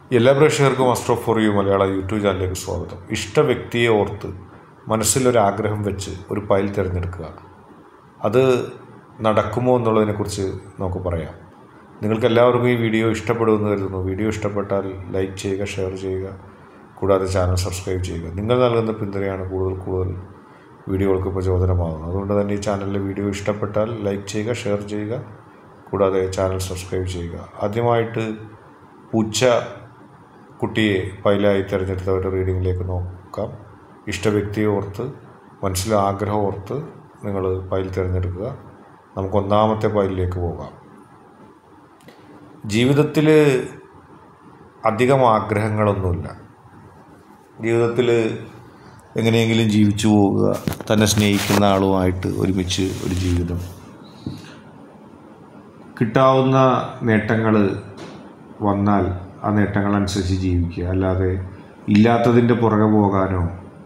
എല്ലാ പ്രേക്ഷകർക്കും astro for you മലയാള യൂട്യൂബ് ചാനലിലേക്ക് സ്വാഗതം. ഇഷ്ട വ്യക്തിയെ ഓർത്ത് മനസ്സിലൊരാഗ്രഹം വെച്ച് ഒരു ഫയൽ തിരഞ്ഞെടുക്കുക. അത് നടക്കുമോ എന്നുള്ളതിനെക്കുറിച്ച് നമുക്ക് പറയാം. നിങ്ങൾക്ക് എല്ലാവർക്കും ഈ വീഡിയോ ഇഷ്ടപ്പെടുമെന്ന് കരുതുന്നു. വീഡിയോ ഇഷ്ടപ്പെട്ടാൽ ലൈക്ക് ചെയ്യുക, ഷെയർ ചെയ്യുക, കൂടാതെ ചാനൽ സബ്സ്ക്രൈബ് ചെയ്യുക. നിങ്ങൾ നൽകുന്ന പിന്തുണയാണ് കൂടുതൽ വീഡിയോകൾക്ക് പ്രചോദനമാകുന്നത്. അതുകൊണ്ട് തന്നെ ഈ ചാനലിലെ വീഡിയോ ഇഷ്ടപ്പെട്ടാൽ ലൈക്ക് ചെയ്യുക, ഷെയർ ചെയ്യുക, കൂടാതെ ചാനൽ സബ്സ്ക്രൈബ് ചെയ്യുക. ആദ്യമായിട്ട് പൂച്ച കുട്ടിയെ ഫയലായി തിരഞ്ഞെടുത്തവരുടെ റീഡിങ്ങിലേക്ക് നോക്കാം. ഇഷ്ട വ്യക്തിയെ ഓർത്ത് മനസ്സിലെ ആഗ്രഹം ഓർത്ത് നിങ്ങൾ ഫയൽ തിരഞ്ഞെടുക്കുക. നമുക്ക് ഒന്നാമത്തെ ഫയലിലേക്ക് പോകാം. ജീവിതത്തിൽ അധികം ആഗ്രഹങ്ങളൊന്നുമില്ല. ജീവിതത്തിൽ എങ്ങനെയെങ്കിലും ജീവിച്ചു പോവുക, തന്നെ സ്നേഹിക്കുന്ന ആളുമായിട്ട് ഒരുമിച്ച് ഒരു ജീവിതം, കിട്ടാവുന്ന നേട്ടങ്ങൾ വന്നാൽ ആ നേട്ടങ്ങളനുസരിച്ച് ജീവിക്കുക. അല്ലാതെ ഇല്ലാത്തതിൻ്റെ പുറകെ പോകാനോ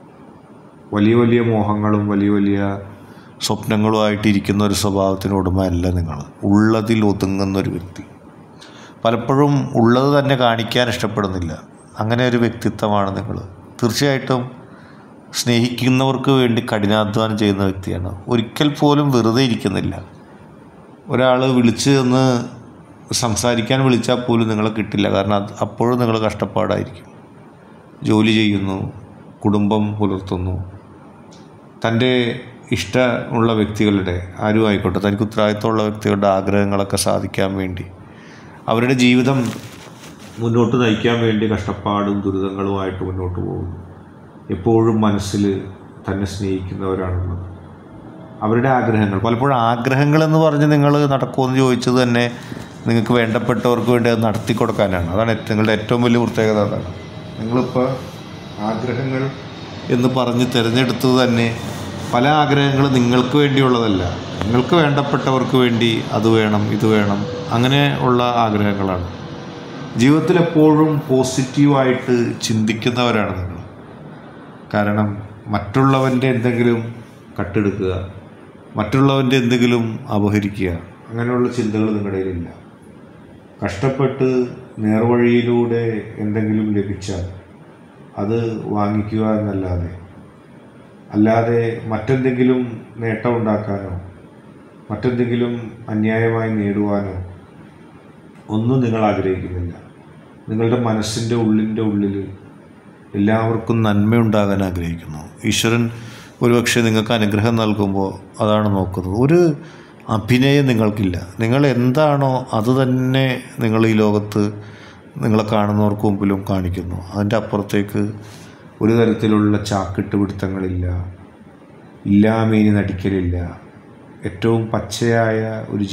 വലിയ മോഹങ്ങളും വലിയ സ്വപ്നങ്ങളുമായിട്ടിരിക്കുന്ന ഒരു സ്വഭാവത്തിന് ഉടമയല്ല നിങ്ങൾ. ഉള്ളതിൽ ഒതുങ്ങുന്നൊരു വ്യക്തി. പലപ്പോഴും ഉള്ളത് തന്നെ കാണിക്കാൻ ഇഷ്ടപ്പെടുന്നില്ല. അങ്ങനെ ഒരു വ്യക്തിത്വമാണ് നിങ്ങൾ. തീർച്ചയായിട്ടും സ്നേഹിക്കുന്നവർക്ക് വേണ്ടി കഠിനാധ്വാനം ചെയ്യുന്ന വ്യക്തിയാണ്. ഒരിക്കൽ പോലും വെറുതെ ഇരിക്കുന്നില്ല. ഒരാൾ വിളിച്ച് ഒന്ന് സംസാരിക്കാൻ വിളിച്ചാൽ പോലും നിങ്ങളെ കിട്ടില്ല. കാരണം അപ്പോഴും നിങ്ങൾ കഷ്ടപ്പാടായിരിക്കും. ജോലി ചെയ്യുന്നു, കുടുംബം പുലർത്തുന്നു, തൻ്റെ ഇഷ്ടമുള്ള വ്യക്തികളുടെ ആരും ആയിക്കോട്ടെ, തനിക്ക് ഉത്തരവാദിത്തമുള്ള വ്യക്തികളുടെ ആഗ്രഹങ്ങളൊക്കെ സാധിക്കാൻ വേണ്ടി, അവരുടെ ജീവിതം മുന്നോട്ട് നയിക്കാൻ വേണ്ടി കഷ്ടപ്പാടും ദുരിതങ്ങളുമായിട്ട് മുന്നോട്ട് പോകുന്നു. എപ്പോഴും മനസ്സിൽ തന്നെ സ്നേഹിക്കുന്നവരാണുള്ളത്. അവരുടെ ആഗ്രഹങ്ങൾ, പലപ്പോഴും ആഗ്രഹങ്ങളെന്ന് പറഞ്ഞ് നിങ്ങൾ നടക്കുമെന്ന് ചോദിച്ചത് തന്നെ നിങ്ങൾക്ക് വേണ്ടപ്പെട്ടവർക്ക് വേണ്ടി അത് നടത്തി കൊടുക്കാനാണ്. അതാണ് നിങ്ങളുടെ ഏറ്റവും വലിയ പ്രത്യേകത. അതാണ് നിങ്ങളിപ്പോൾ ആഗ്രഹങ്ങൾ എന്ന് പറഞ്ഞ് തിരഞ്ഞെടുത്തത് തന്നെ പല ആഗ്രഹങ്ങളും നിങ്ങൾക്ക് വേണ്ടിയുള്ളതല്ല, നിങ്ങൾക്ക് വേണ്ടപ്പെട്ടവർക്ക് വേണ്ടി അത് വേണം ഇത് വേണം അങ്ങനെ ഉള്ള ആഗ്രഹങ്ങളാണ്. ജീവിതത്തിൽ എപ്പോഴും പോസിറ്റീവായിട്ട് ചിന്തിക്കുന്നവരാണ് നിങ്ങൾ. കാരണം മറ്റുള്ളവൻ്റെ എന്തെങ്കിലും കട്ടെടുക്കുക, മറ്റുള്ളവൻ്റെ എന്തെങ്കിലും അപഹരിക്കുക, അങ്ങനെയുള്ള ചിന്തകൾ നിങ്ങളുടെ കയ്യിലില്ല. കഷ്ടപ്പെട്ട് നേർവഴിയിലൂടെ എന്തെങ്കിലും ലഭിച്ചാൽ അത് വാങ്ങിക്കുക അല്ലാതെ മറ്റെന്തെങ്കിലും നേട്ടം ഉണ്ടാക്കാനോ മറ്റെന്തെങ്കിലും അന്യായമായി നേടുവാനോ ഒന്നും നിങ്ങൾ ആഗ്രഹിക്കുന്നില്ല. നിങ്ങളുടെ മനസ്സിൻ്റെ ഉള്ളിൽ എല്ലാവർക്കും നന്മയുണ്ടാകാൻ ആഗ്രഹിക്കുന്നു. ഈശ്വരൻ ഒരുപക്ഷെ നിങ്ങൾക്ക് അനുഗ്രഹം നൽകുമ്പോൾ അതാണ് നോക്കുന്നത്. ഒരു അഭിനയം നിങ്ങൾക്കില്ല. നിങ്ങൾ എന്താണോ അത് തന്നെ നിങ്ങൾ ഈ ലോകത്ത് നിങ്ങളെ കാണുന്നവർക്ക് മുമ്പിലും കാണിക്കുന്നു. അതിൻ്റെ അപ്പുറത്തേക്ക് ഒരു തരത്തിലുള്ള ചാക്കിട്ട് പിടുത്തങ്ങളില്ല, ഇല്ലാമേനി നടിക്കലില്ല. ഏറ്റവും പച്ചയായ ഒരു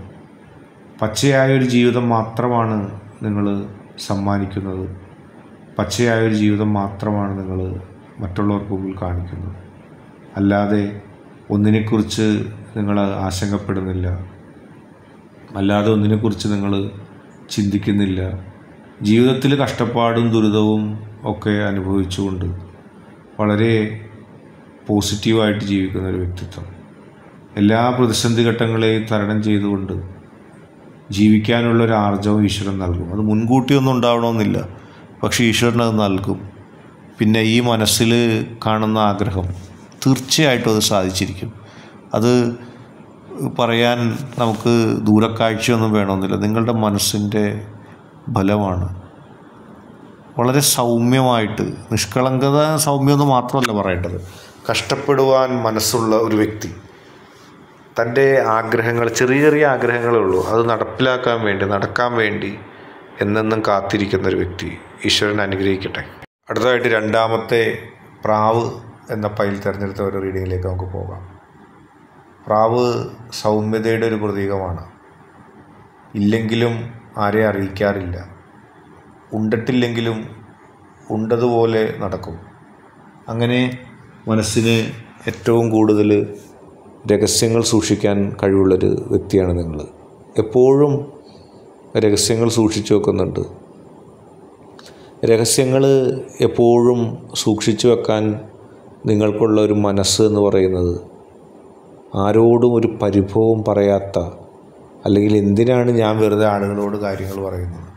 ജീവിതം മാത്രമാണ് നിങ്ങൾ സമ്മാനിക്കുന്നത്. പച്ചയായ ഒരു ജീവിതം മാത്രമാണ് നിങ്ങൾ മറ്റുള്ളവർക്ക് മുമ്പിൽ കാണിക്കുന്നത്. അല്ലാതെ ഒന്നിനെക്കുറിച്ച് നിങ്ങൾ ആശങ്കപ്പെടുന്നില്ല, അല്ലാതെ ഒന്നിനെക്കുറിച്ച് നിങ്ങൾ ചിന്തിക്കുന്നില്ല. ജീവിതത്തിൽ കഷ്ടപ്പാടും ദുരിതവും ഒക്കെ അനുഭവിച്ചുകൊണ്ട് വളരെ പോസിറ്റീവായിട്ട് ജീവിക്കുന്ന ഒരു വ്യക്തിത്വം. എല്ലാ പ്രതിസന്ധി ഘട്ടങ്ങളെയും തരണം ചെയ്തുകൊണ്ട് ജീവിക്കാനുള്ളൊരു ആർജവം ഈശ്വരൻ നൽകും. അത് മുൻകൂട്ടിയൊന്നും ഉണ്ടാവണമെന്നില്ല, പക്ഷേ ഈശ്വരൻ അത് നൽകും. പിന്നെ ഈ മനസ്സിൽ കാണുന്ന ആഗ്രഹം തീർച്ചയായിട്ടും അത് സാധിച്ചിരിക്കും. അത് പറയാൻ നമുക്ക് ദൂരക്കാഴ്ചയൊന്നും വേണമെന്നില്ല. നിങ്ങളുടെ മനസ്സിൻ്റെ ബലമാണ്. വളരെ സൗമ്യമായിട്ട്, നിഷ്കളങ്കത സൗമ്യമെന്ന് മാത്രമല്ല പറയേണ്ടത്, കഷ്ടപ്പെടുവാൻ മനസ്സുള്ള ഒരു വ്യക്തി. തൻ്റെ ആഗ്രഹങ്ങൾ, ചെറിയ ആഗ്രഹങ്ങളേ ഉള്ളൂ, അത് നടക്കാൻ വേണ്ടി എന്നെന്നും കാത്തിരിക്കുന്ന ഒരു വ്യക്തി. ഈശ്വരൻ അനുഗ്രഹിക്കട്ടെ. അടുത്തതായിട്ട് രണ്ടാമത്തെ പ്രാവ് എന്ന ഫയൽ തിരഞ്ഞെടുത്ത ഒരു റീഡിങ്ങിലേക്ക് നമുക്ക് പോകാം. പ്രാവ് സൗമ്യതയുടെ ഒരു പ്രതീകമാണ്. ഇല്ലെങ്കിലും ആരെ അറിയിക്കാറില്ല, ഉണ്ടിട്ടില്ലെങ്കിലും ഉണ്ടതുപോലെ നടക്കും. അങ്ങനെ മനസ്സിന് ഏറ്റവും കൂടുതൽ രഹസ്യങ്ങൾ സൂക്ഷിക്കാൻ കഴിവുള്ളൊരു വ്യക്തിയാണ് നിങ്ങൾ. എപ്പോഴും രഹസ്യങ്ങൾ സൂക്ഷിച്ചു വെക്കുന്നുണ്ട്. രഹസ്യങ്ങൾ എപ്പോഴും സൂക്ഷിച്ചു വെക്കാൻ നിങ്ങൾക്കുള്ള ഒരു മനസ്സ് എന്ന് പറയുന്നത് ആരോടും ഒരു പരിഭവവും പറയാത്ത, അല്ലെങ്കിൽ എന്തിനാണ് ഞാൻ വെറുതെ ആളുകളോട് കാര്യങ്ങൾ പറയുന്നത്,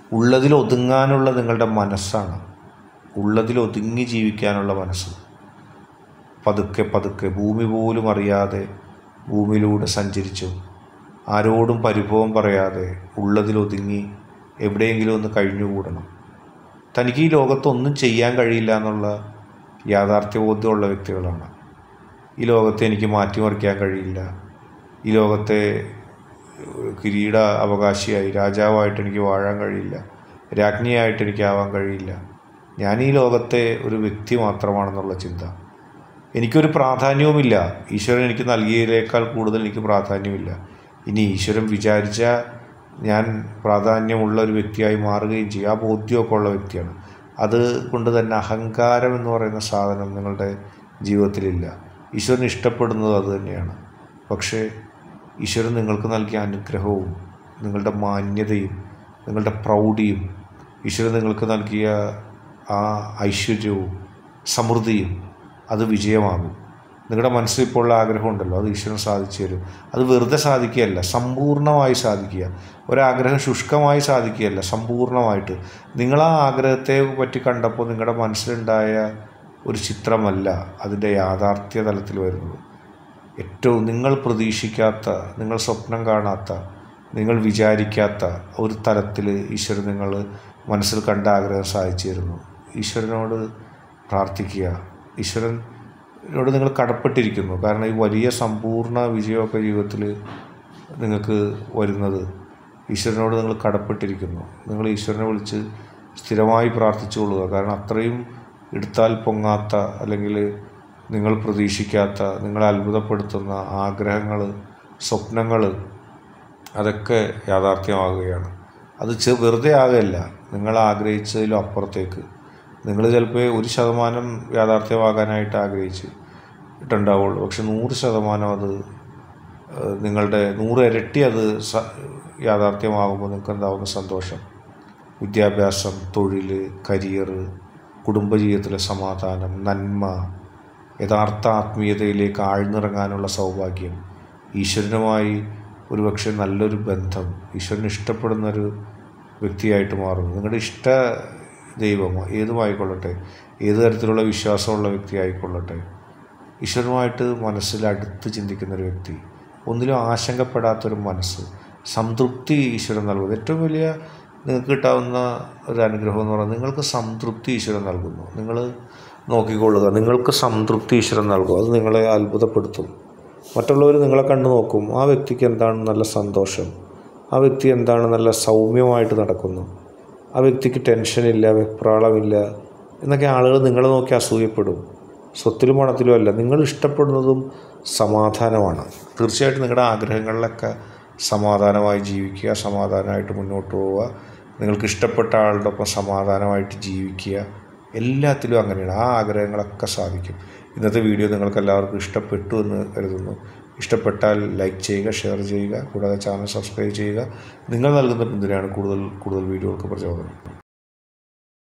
ഉള്ളതിൽ ഒതുങ്ങാനുള്ള നിങ്ങളുടെ മനസ്സാണ്, ഉള്ളതിൽ ഒതുങ്ങി ജീവിക്കാനുള്ള മനസ്സ്. പതുക്കെ പതുക്കെ ഭൂമി പോലും അറിയാതെ ഭൂമിയിലൂടെ സഞ്ചരിച്ചു, ആരോടും പരിഭവം പറയാതെ ഉള്ളതിലൊതുങ്ങി എവിടെയെങ്കിലും ഒന്ന് കഴിഞ്ഞുകൂടണം. തനിക്ക് ഈ ലോകത്തൊന്നും ചെയ്യാൻ കഴിയില്ല എന്നുള്ള യാഥാർത്ഥ്യബോധ്യമുള്ള വ്യക്തികളാണ്. ഈ ലോകത്തെ എനിക്ക് മാറ്റിമറിക്കാൻ കഴിയില്ല, ഈ ലോകത്തെ കിരീട അവകാശിയായി രാജാവായിട്ട് എനിക്ക് വാഴാൻ കഴിയില്ല, രാജ്ഞിയായിട്ട് എനിക്കാവാൻ കഴിയില്ല, ഞാൻ ഈ ലോകത്തെ ഒരു വ്യക്തി മാത്രമാണെന്നുള്ള ചിന്ത. എനിക്കൊരു പ്രാധാന്യവുമില്ല, ഈശ്വരൻ എനിക്ക് നൽകിയതിനേക്കാൾ കൂടുതൽ എനിക്ക് പ്രാധാന്യമില്ല. ഇനി ഈശ്വരൻ വിചാരിച്ചാൽ ഞാൻ പ്രാധാന്യമുള്ള ഒരു വ്യക്തിയായി മാറുകയും ചെയ്യും. ആ ബോധ്യമൊക്കെ ഉള്ള വ്യക്തിയാണ്. അതുകൊണ്ട് തന്നെ അഹങ്കാരം എന്ന് പറയുന്ന സാധനം നിങ്ങളുടെ ജീവിതത്തിലില്ല. ഈശ്വരൻ ഇഷ്ടപ്പെടുന്നത് അത് തന്നെയാണ്. പക്ഷേ ഈശ്വരൻ നിങ്ങൾക്ക് നൽകിയ അനുഗ്രഹവും നിങ്ങളുടെ മാന്യതയും നിങ്ങളുടെ പ്രൗഢിയും ഈശ്വരൻ നിങ്ങൾക്ക് നൽകിയ ആ ഐശ്വര്യവും സമൃദ്ധിയും അത് വിജയമാകും. നിങ്ങളുടെ മനസ്സിൽ ഇപ്പോൾ ഉള്ള ആഗ്രഹമുണ്ടല്ലോ, അത് ഈശ്വരൻ സാധിച്ചു തരും. അത് വെറുതെ സാധിക്കുകയല്ല, സമ്പൂർണ്ണമായി സാധിക്കുക. ഒരാഗ്രഹം ശുഷ്കമായി സാധിക്കുകയല്ല, സമ്പൂർണ്ണമായിട്ട്. നിങ്ങൾ ആ ആഗ്രഹത്തെ പറ്റി കണ്ടപ്പോൾ നിങ്ങളുടെ മനസ്സിലുണ്ടായ ഒരു ചിത്രമല്ല അതിൻ്റെ യാഥാർത്ഥ്യ തലത്തിൽ വരുന്നത്. ഏറ്റവും നിങ്ങൾ പ്രതീക്ഷിക്കാത്ത, നിങ്ങൾ സ്വപ്നം കാണാത്ത, നിങ്ങൾ വിചാരിക്കാത്ത ഒരു തലത്തിൽ ഈശ്വരൻ നിങ്ങൾ മനസ്സിൽ കണ്ട ആഗ്രഹം സാധിച്ചു തരുന്നു. ഈശ്വരനോട് പ്രാർത്ഥിക്കുക. ഈശ്വരനോട് നിങ്ങൾ കടപ്പെട്ടിരിക്കുന്നു. കാരണം ഈ വലിയ സമ്പൂർണ്ണ വിജയമൊക്കെ ജീവിതത്തിൽ നിങ്ങൾക്ക് വരുന്നത് ഈശ്വരനോട് നിങ്ങൾ കടപ്പെട്ടിരിക്കുന്നു. നിങ്ങൾ ഈശ്വരനെ വിളിച്ച് സ്ഥിരമായി പ്രാർത്ഥിച്ചുകൊള്ളുക. കാരണം അത്രയും എടുത്താൽ പൊങ്ങാത്ത, അല്ലെങ്കിൽ നിങ്ങൾ പ്രതീക്ഷിക്കാത്ത, നിങ്ങളെ അത്ഭുതപ്പെടുത്തുന്ന ആഗ്രഹങ്ങൾ, സ്വപ്നങ്ങൾ അതൊക്കെ യാഥാർത്ഥ്യമാകുകയാണ്. അത് വെറുതെ ആകുകയല്ല, നിങ്ങൾ ആഗ്രഹിച്ചതിലും അപ്പുറത്തേക്ക്. നിങ്ങൾ ചിലപ്പോൾ 1% യാഥാർത്ഥ്യമാകാനായിട്ട് ആഗ്രഹിച്ചിട്ടുണ്ടാവുള്ളൂ. പക്ഷെ 100% അത് നിങ്ങളുടെ 100 ഇരട്ടി അത് യാഥാർത്ഥ്യമാകുമ്പോൾ നിങ്ങൾക്ക് എന്താവുന്ന സന്തോഷം. വിദ്യാഭ്യാസം, തൊഴിൽ, കരിയർ, കുടുംബജീവിതത്തിലെ സമാധാനം, നന്മ, യഥാർത്ഥ ആത്മീയതയിലേക്ക് ആഴ്ന്നിറങ്ങാനുള്ള സൗഭാഗ്യം, ഈശ്വരനുമായി ഒരുപക്ഷെ നല്ലൊരു ബന്ധം, ഈശ്വരന് ഇഷ്ടപ്പെടുന്നൊരു വ്യക്തിയായിട്ട് മാറുന്നു. നിങ്ങളുടെ ഇഷ്ട ദൈവം ഏതുമായിക്കൊള്ളട്ടെ, ഏത് തരത്തിലുള്ള വിശ്വാസമുള്ള വ്യക്തി ആയിക്കൊള്ളട്ടെ, ഈശ്വരനുമായിട്ട് മനസ്സിൽ അടുത്ത് ചിന്തിക്കുന്നൊരു വ്യക്തി, ഒന്നിലും ആശങ്കപ്പെടാത്തൊരു മനസ്സ്, സംതൃപ്തി ഈശ്വരൻ നൽകുന്നത്. ഏറ്റവും വലിയ നിങ്ങൾക്ക് കിട്ടാവുന്ന ഒരു അനുഗ്രഹം എന്ന് പറയുന്നത് നിങ്ങൾക്ക് സംതൃപ്തി ഈശ്വരൻ നൽകുന്നു. നിങ്ങൾ നോക്കിക്കൊള്ളുക, നിങ്ങൾക്ക് സംതൃപ്തി ഈശ്വരൻ നൽകും. അത് നിങ്ങളെ അത്ഭുതപ്പെടുത്തും. മറ്റുള്ളവർ നിങ്ങളെ കണ്ടു നോക്കും, ആ വ്യക്തിക്ക് എന്താണ് നല്ല സന്തോഷം, ആ വ്യക്തി എന്താണ് നല്ല സൗമ്യമായിട്ട് നടക്കുന്നു, ആ വ്യക്തിക്ക് ടെൻഷനില്ല, വെപ്രാളമില്ല എന്നൊക്കെ ആളുകൾ നിങ്ങളെ നോക്കി അസൂയപ്പെടും. സ്വത്തിലും പണത്തിലും അല്ല, നിങ്ങൾ ഇഷ്ടപ്പെടുന്നതും സമാധാനമാണ്. തീർച്ചയായിട്ടും നിങ്ങളുടെ ആഗ്രഹങ്ങളിലൊക്കെ സമാധാനമായി ജീവിക്കുക, സമാധാനമായിട്ട് മുന്നോട്ട് പോവുക, നിങ്ങൾക്ക് ഇഷ്ടപ്പെട്ട ആളുടെ ഒപ്പം സമാധാനമായിട്ട് ജീവിക്കുക. എല്ലാത്തിലും അങ്ങനെയാണ്. ആ ആഗ്രഹങ്ങളൊക്കെ സാധിക്കും. ഇന്നത്തെ വീഡിയോ നിങ്ങൾക്ക് എല്ലാവർക്കും ഇഷ്ടപ്പെട്ടു എന്ന് കരുതുന്നു. ഇഷ്ടപ്പെട്ടാൽ ലൈക്ക് ചെയ്യുക, ഷെയർ ചെയ്യുക, കൂടാതെ ചാനൽ സബ്സ്ക്രൈബ് ചെയ്യുക. നിങ്ങൾ നൽകുന്ന പിന്തുണയാണ് കൂടുതൽ വീഡിയോകൾക്ക് പ്രചോദനം.